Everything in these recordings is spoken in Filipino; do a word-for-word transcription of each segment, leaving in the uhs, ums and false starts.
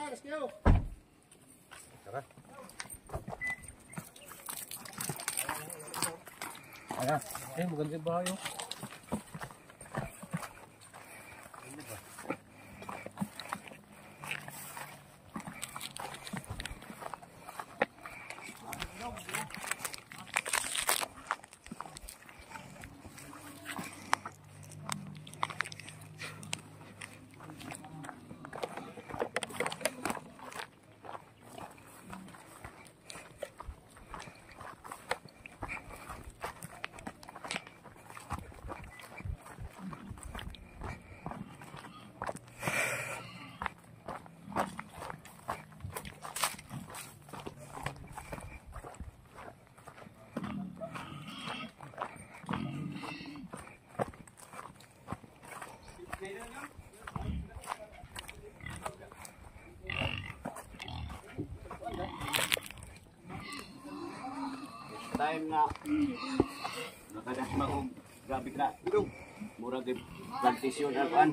Tara. Ayan. Eh, maganda yung bahay oh. Time na nakadasma ko grabe ka murag plantation apan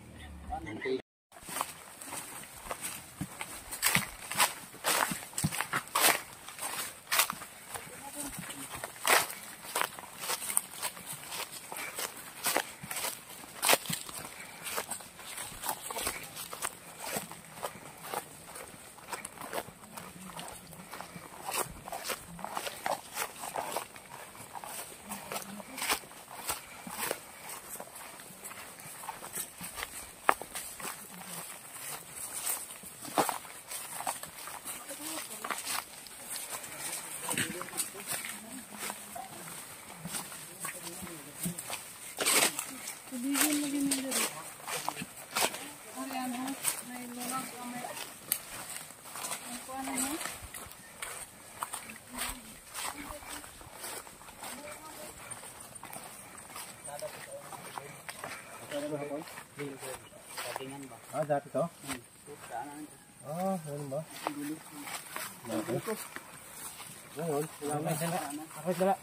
ah, dati to? Ah, ano ba? Dati? Ngayon, wala na. Ako dala.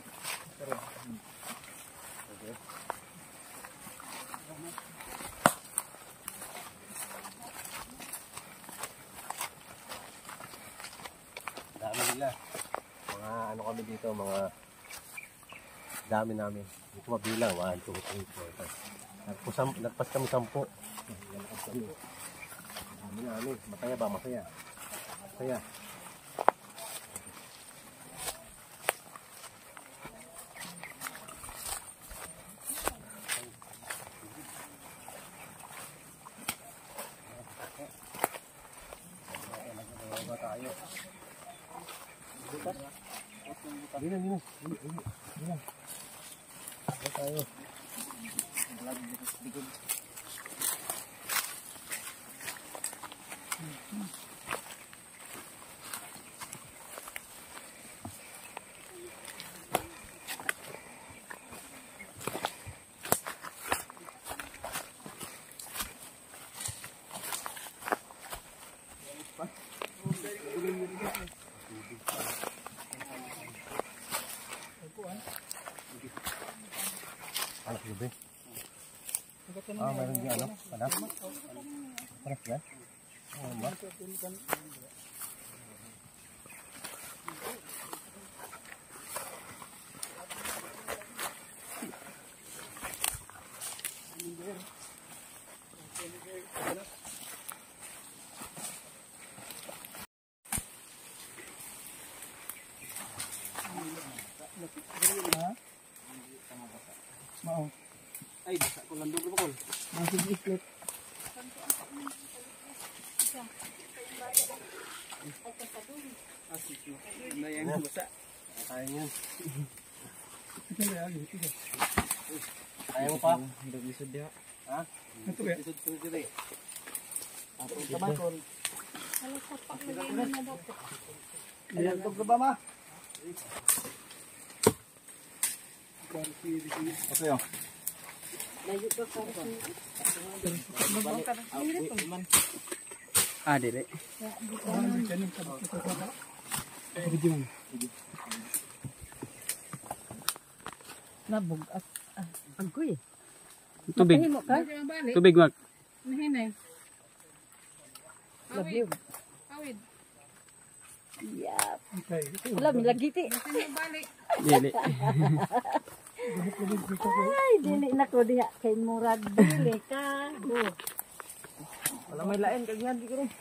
Dami nila. Mga ano kami dito, mga dami namin. Hindi ko mabilang. one, two, three, four, five. Nagpas kami sampo. Dami namin. Masaya ba? Masaya. Masaya. Gini, gini, gini, gini, gini. Tayo. Anak gabi. Ah, mayroon din ano? Panas? Panas yan? Oo ba? Mau. Ay, basa ko lang doon ko. Masig islet. Ayan yung basa. Kaya yan. Kaya mo pa? Hindi isod diha. Ha? Ito ba? Isod to dire. Ato tamakon. Halos sa paglagay na daw. Ayan to ba ma? Apa ya? Ah, dede. Nabog at agoy. Tubig. Tubig wag. Nahinay. Labi. Yap. Wala, may lagiti. Dili. Ay, dili na ko diha. Kay Murad, dili ka. Oh. Wala may lain kagyan di ko ron.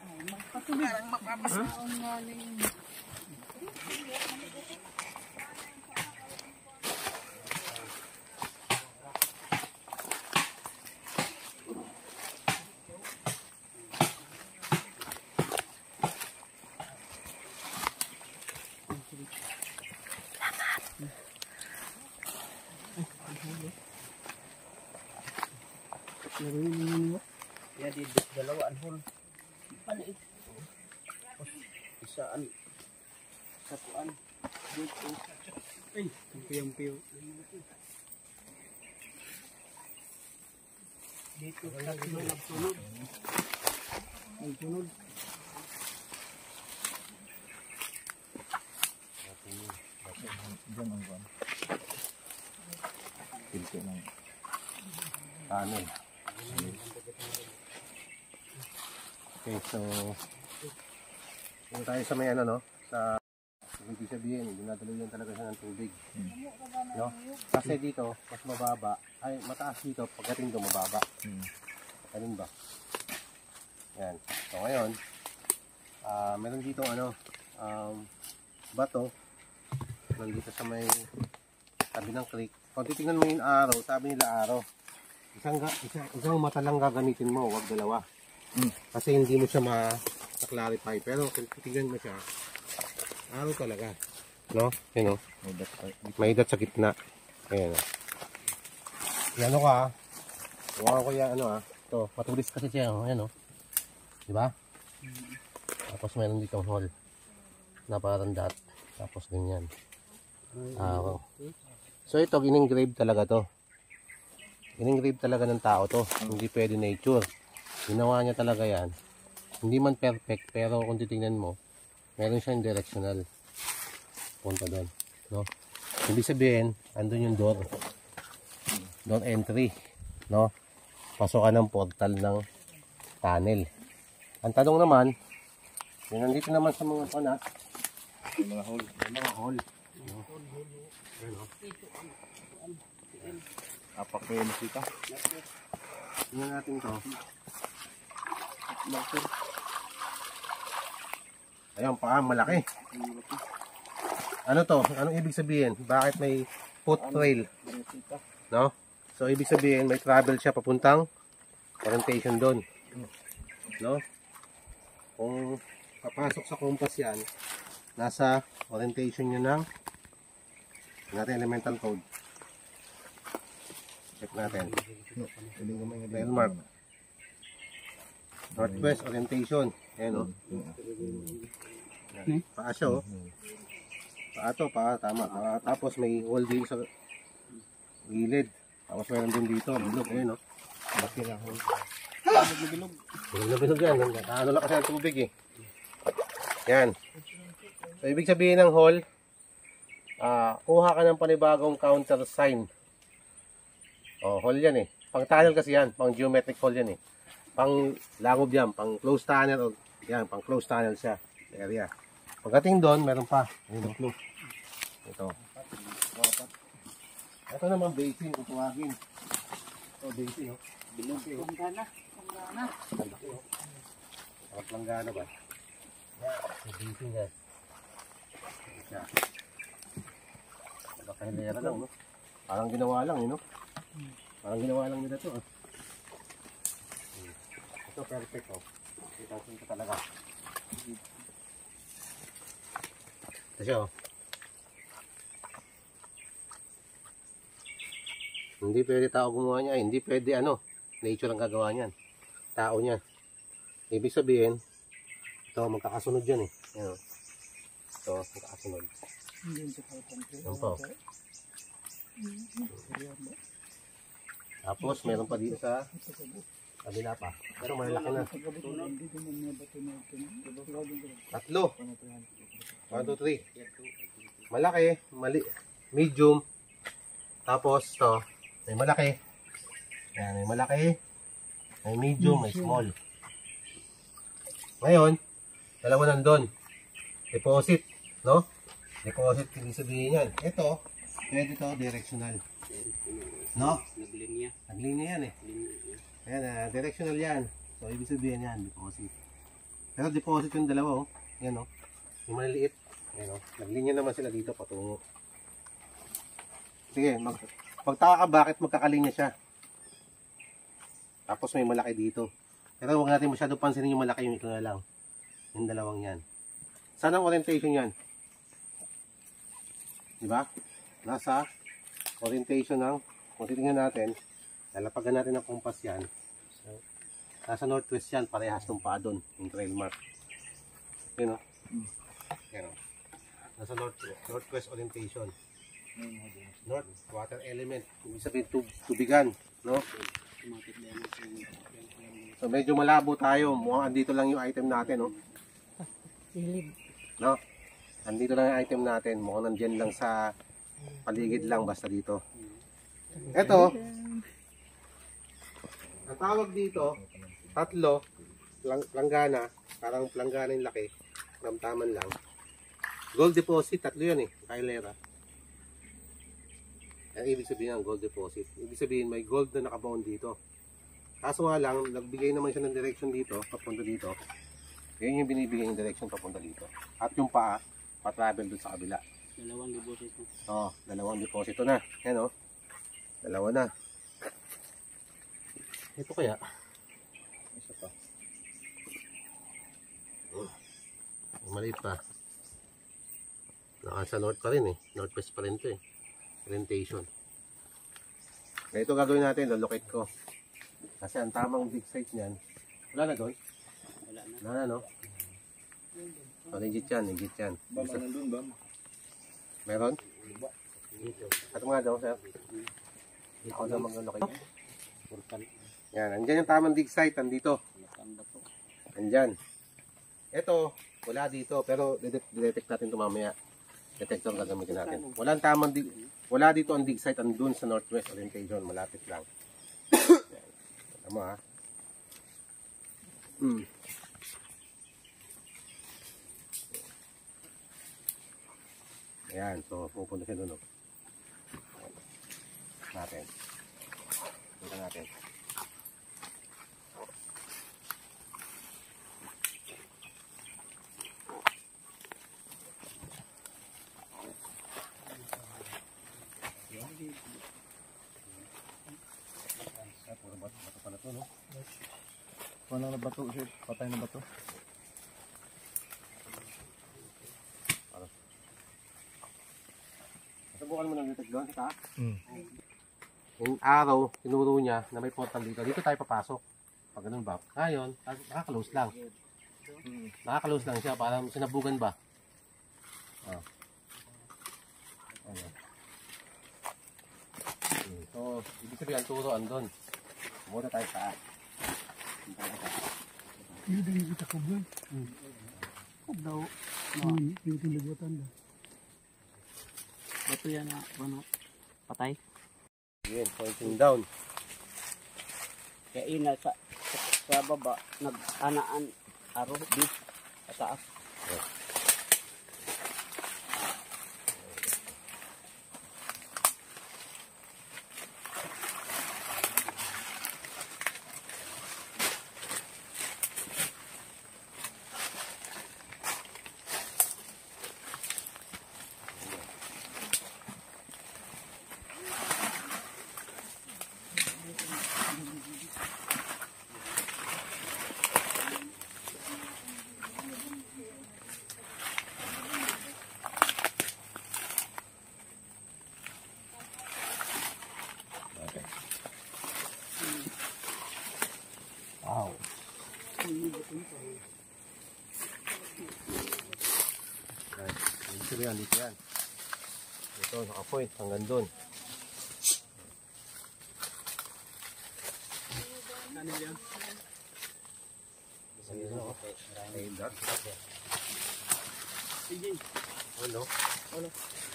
Ya di dalawaan hol. Palit. Isaan. Satuan. Dito. Ay, piyong-piyo. Dito tatlo nagsunod. Nagsunod. Diyan ang buwan. Pilto ng tunnel. Okay, so dito tayo sa may ano, no? Sa ibig sabihin, dinadalo yan talaga siya ng tubig. Hmm. No? Kasi dito, mas mababa, ay mataas dito, pagdating doon mababa. Hmm. Ganun ba? Yan. So ngayon, uh, meron dito ano, um, bato, nandito sa may tabi ng creek. Kung titingnan mo yung araw, sabi nila araw, isang, isang, isang mata lang gagamitin mo, huwag dalawa. Mm. Kasi hindi mo siya ma-clarify. Pero kung titignan mo siya, araw talaga. No? Yan o. May idat sa gitna. Ayan o. Yan o ka. Huwag ko yan ano ah. Ito, matulis kasi siya o. Ayan o. Diba? Mm. Tapos meron ditong hole. Na parang dot. Tapos ganyan. Araw. So ito, in-engrave talaga to. In-engrave talaga ng tao to. Hindi pwede nature. Ginawa niya talaga yan. Hindi man perfect, pero kung titingnan mo, meron siyang directional. Punta doon. No? Ibig sabihin, andun yung door. Door entry. No? Pasokan ng portal ng tunnel. Ang tanong naman, yun nandito naman sa mga pana, yung mga hole. Yung mga hole. No? Ano? Apak ko yung makita. Tingnan natin ito. Ayun, pa, malaki. Ano to? Anong ibig sabihin? Bakit may foot trail? No? So, ibig sabihin, may travel siya papuntang orientation doon. No? Kung papasok sa compass yan, nasa orientation nyo ng natin elemental code. Check natin. Landmark. Northwest orientation. Ayan o. Paa siya o. Paa to, paa. Tama. Paa. Tapos may hole din sa gilid. Tapos meron din dito. Bilog. Ayan o. Baki na hole. Bilog na bilog. Bilog na bilog yan. Ano lang kasi ang tubig eh. Yan. So ibig sabihin ng hole, uh, kuha ka ng panibagong counter sign. O, hole yan eh. Pang tunnel kasi yan. Pang geometric hole yan eh. Pang langob yan, pang closed tunnel o yan, pang closed tunnel siya area. Pagdating doon, meron pa. Ayun, ito. Ito. Ito naman basin kung tuwagin. Ito basin, oh. Bilog, oh. Langgana. Langgana. Sarap langgana ba? Yan, basin yan. Yan. Nakahilera lang, no? Parang ginawa lang, yun, no? Parang ginawa lang nila ito, ah. Ito perfect oh. Kita ko talaga. Ito siya oh. Hindi pwede tao gumawa niya. Hindi pwede ano. Nature ang gagawa niyan. Tao niya. Ibig sabihin, ito magkakasunod yan eh. Yan oh. Ito magkakasunod. Yan po. Tapos meron pa dito sa kabila pa. Pero malaki na. Tatlo. one, two, three. Malaki, mali, medium. Tapos to, may malaki. Yan, may malaki. May medium, may small. Ngayon, dalawa nandun. deposit, no? Deposit, hindi sabihin yan. Ito, pwede to directional. No? Naglinya. Naglinya yan eh. Ayan, uh, directional yan. So, ibig sabihin yan, deposit. Pero deposit yung dalawa, oh. Yan, oh. Yung maliliit. Ayan, oh. Naglinya naman sila dito, patungo. Sige, mag magtaka ka bakit magkakalinya siya. Tapos may malaki dito. Pero huwag natin masyado pansinin yung malaki, yung ito na lang. Yung dalawang yan. Saan ang orientation yan? Diba? Nasa orientation ng, kung titingnan natin, lalapagan natin ang compass yan. So, nasa northwest yan, parehas ng paa doon, yung trail mark. Yun o. Yan o. Nasa north, northwest orientation. North, water element. Ibig sabihin, tub, tubigan. No? So, medyo malabo tayo. Mukhang andito lang yung item natin. No? Silid. No? Andito lang yung item natin. Mukhang nandyan lang sa paligid lang. Basta dito. Ito. Ang tawag dito, tatlo. Lang, planggana. Parang planggana yung laki. Ramtaman lang. Gold deposit. Tatlo yan eh. Kailera. Ang ibig sabihin ng gold deposit. Ibig sabihin may gold na nakabound dito. Kaso nga lang, nagbigay naman siya ng direction dito. Papunta dito. Yan yung binibigay yung direction papunta dito. At yung paa, pa-travel doon sa kabila. Dalawang deposito. Oo, oh, dalawang deposito na. Yan o. Oh. Dalawa na. Ito kaya. Isa pa. Oh. Maliit pa. Naka sa north pa rin eh. Northwest pa rin ito eh. Orientation. Ito gagawin natin. Lolocate ko. Kasi ang tamang big size niyan. Wala na doon? Wala na. Wala na no? So, legit yan, legit yan. Bam, nandun, bam. Meron? At mga daw, sir. Ako na mag-locate. Yan, andyan yung tamang dig site, andito. Andyan. Ito, wala dito, pero detect natin ito mamaya. Detector gagamitin natin. Wala tamang dig, wala dito ang dig site, andun sa northwest orientation, malapit lang. Tama ha. Hmm. Ayan, so pupunta siya doon. Natin. Punta natin. Puro bato, bato pala to, no? Paano na bato, sir? Patay na bato. Subukan mo ng detect doon, kita? Hmm. Yung araw, tinuro niya na may portal dito. Dito tayo papasok. Pag ganun ba? Ngayon, nakakalose lang. Nakakalose lang siya, parang sinabugan ba? Ah. Ano? Hmm. So, ibig sabihin, turo andun. Muna tayo sa Hindi din kita kublan. Kub daw. Hmm, yung tinabutan daw. Bato yan na, ano, patay. Again, pointing down. Kaya ina sa, sa, sa baba, nag-anaan, aro, bis, sa taas. Yeah. Wow. Dito yan, dito yan. Ito, naka-point hanggang doon. Ano yan? Ano? Ay, dot. Sige. Ano? Ano?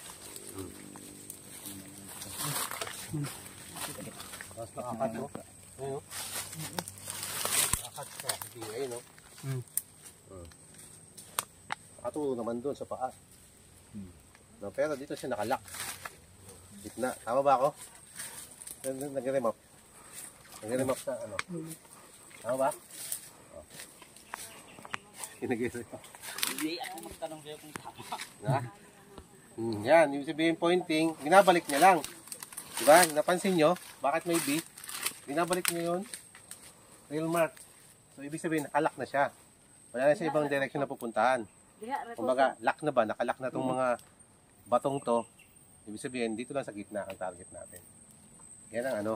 Tapos nakakat mo. Ayun. Nakakat ka. Sige, ayun o. Hmm. nakaturo naman doon sa paa. No, pero dito siya nakalak. Gitna. Tama ba ako? Nag-remap. Nag-remap sa ano? Tama ba? Oh. Nag-remap. Hindi ako magtanong sa'yo kung tama. Ha? Hmm, yan. Ibig sabihin pointing, binabalik niya lang. Diba? Napansin nyo? Bakit may B? Binabalik niya yun. Real mark. So, ibig sabihin, nakalak na siya. Wala na sa ibang direction na pupuntahan. Kumbaga, lock na ba? Nakalak na itong mga batong to. Ibig sabihin, dito lang sa gitna ang target natin. Yan ang ano.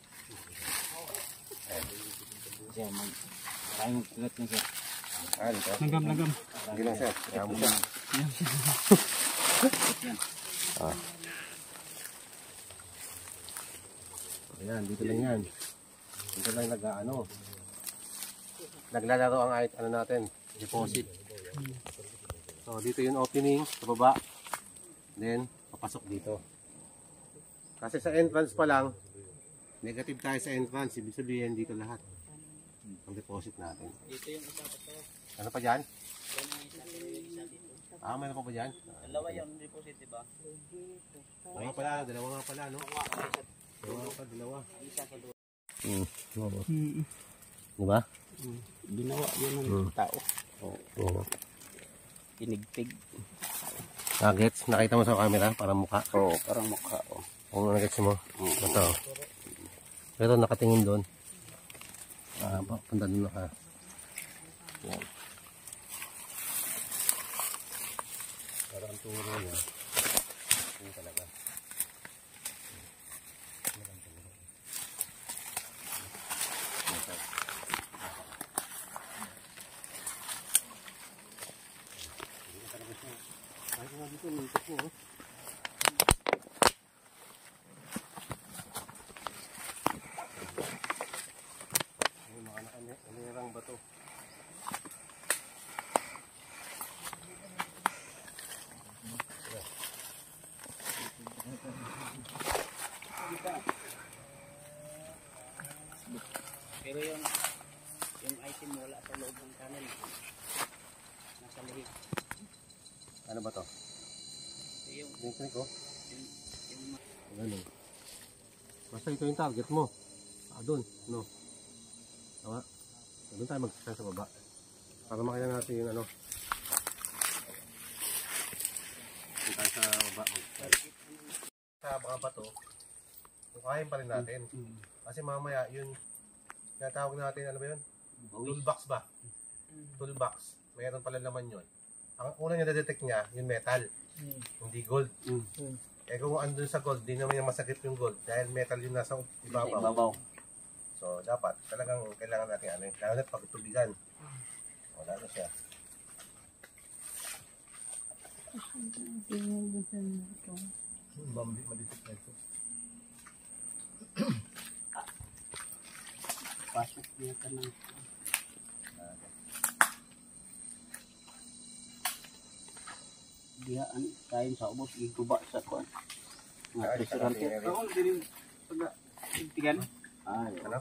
Sir, maraming kulat niya sir. Ah, dito. Langgam, langgam. Hindi lang sir. Kaya mo siya. Ah. Ayan, dito lang yan. Dito lang nag-ano. Naglalaro ang ano natin, deposit. So, dito yung opening sa baba. Then, papasok dito. Kasi sa entrance pa lang, negative tayo sa entrance. Ibig sabihin, dito lahat. Ang deposit natin. Dito yung isa pa to. Ano pa dyan? Yan ang isa, yung isa dito. Ah, mayroon pa ba dyan? Dalawa yung deposit, diba? Oo nga pala, dalawa nga pala, no? Dalawa nga pala, dalawa. Isa sa doon. Hmm, diba? Mm. Diba? Ginawa yun ng Hmm. tao. Oo. Pinigpig. Nuggets, nakita mo sa camera, parang mukha. Oo, parang mukha. Oh. Kung nuggets mo, Oo. ito. Pero nakatingin doon. Ah, punta doon naka. Yan. Parang turo niya. Yan talaga. Ay, nga dito, mintok mo, oh. Ay, mga nakanirang bato. Pero yung yung item wala sa loob ng tunnel. Nasa lihig. Ano ba to? Yung, Drink ko. yung, yung, Ganun. Basta ito yung target mo. Ah, doon. No. Tama. Doon tayo mag-start sa baba. Para makita natin yung ano. Doon tayo sa baba. Sa mga bato, kukain pa rin natin. Kasi mamaya yun, tinatawag natin, ano ba yun? Toolbox ba? Toolbox. Mayroon pala naman yun. Ang una niya na-detect niya, yung metal. Hindi gold. Mm. Eh kung andun sa gold, di naman yung masakit yung gold. Dahil metal yung nasa ibabaw. ibabaw. So dapat, talagang kailangan natin ano yun. Lalo na pagtubigan. Wala na siya. Bambi, malitik na ito. Pasok niya ka ng diyaan kain sa ubos iguba sa kuan. Nga Ay, restaurante. sarap yun. Oo, din pag tigtigan. Ay, Ano?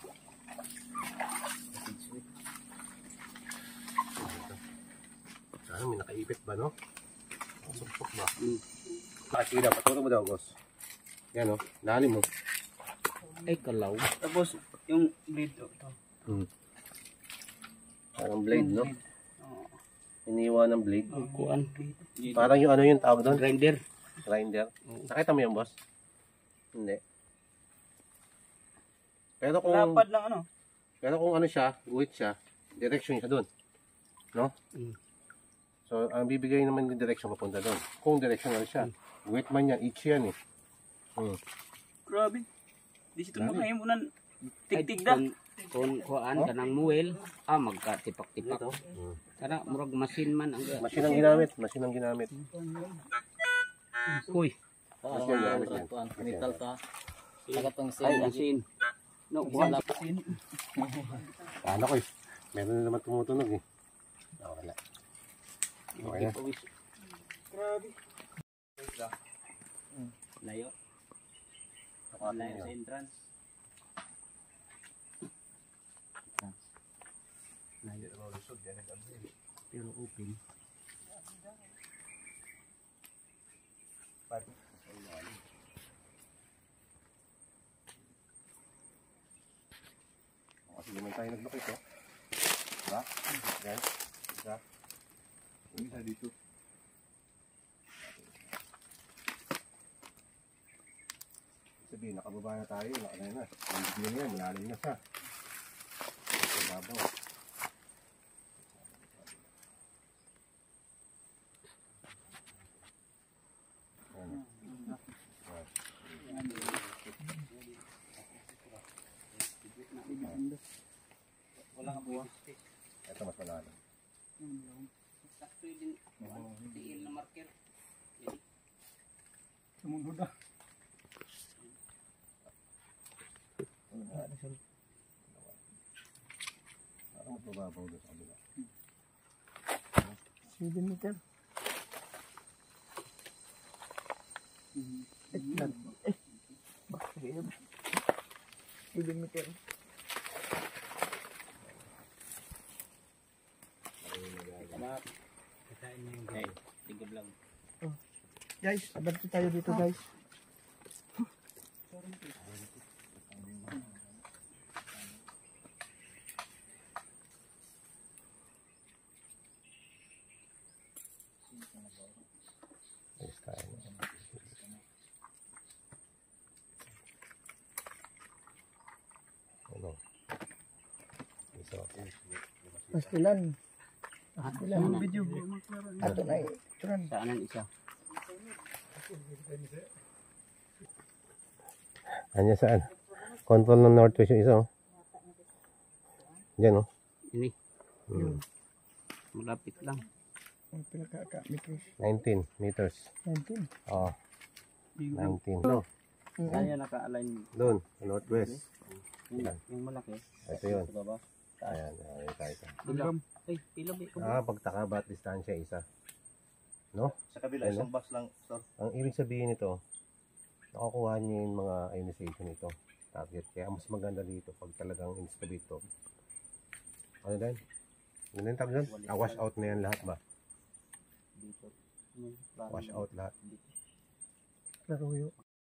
Sana may nakaipit ba, no? Sumpok ba? Mm. Nakasira, paturo mo daw, boss. Yan, no? Lalim mo. ay kalaw. Tapos yung blade to. Hmm. Parang blade, no? Oo. Iniwan ng blade. Oh, kuan. Parang yung ano yung tawag doon? Grinder. Grinder. Nakita mo yung boss? Hindi. Pero kung Lapad ng ano? pero kung ano siya, guhit siya, direction siya doon. No? Mm. So, ang bibigay naman yung direction papunta doon. Kung direction ano siya. Guhit man yan, each yan eh. Hmm. Grabe. Di siya Grabe. tumok na yung munan. Tigtig da. Kung kuan kanang muwel, ah magkatipak-tipak. Hmm. Kana murag masin man ang Machine ang ginamit. Machine ang ginamit. Uy, Machine ang ginamit yan. Metal to. Tagatong ay masin. No, wala. Paano ko eh. Meron na naman tumutunog eh. Ah, wala. Okay na. Layo. Layo sa entrance. Layo. Pero open. Kasi naman tayo naglaki ito. Diba? Yan. Isa. Isa dito. Sabihin, nakababa na tayo. Nakalay na. Nandito na yan. Malalim na siya. Ito babaw. Wala nga buwas. Ito mas malalim. Sakto din. Tiil na marker. Sumunod na. Parang mas mababaw doon sa kabila. seven meter. Eh, bakit? seven meter. Okay, tigod lang. Guys, abante tayo dito guys. Ayos tayo. Ano? Isa. Pastilan. Pastilan. Video. Ato na eh. Turan. Saan ang isa? Anya saan? Control ng northwest yung isa, oh. Diyan, oh. Ini. Hmm. Malapit lang. Ang pila ka ka meters. nineteen meters. nineteen. Oo. nineteen. No, Saan yan naka-align? doon, sa northwest. Yung, yung malaki. Ito yun. Sa baba. Ayan, ayan, ito, ito. Ilaw. Ay, ilaw eh. Ah, pagtaka ba't distansya isa? No? Sa kabila, Ano? isang box lang, sir. Ang ibig sabihin nito, nakukuha niyo yung mga ionization nito. Target. Kaya mas maganda dito pag talagang instability ito. Ano din? Ano din tawag doon? Ah, wash out na yan lahat ba? Dito. Wash out lahat. Laruyo.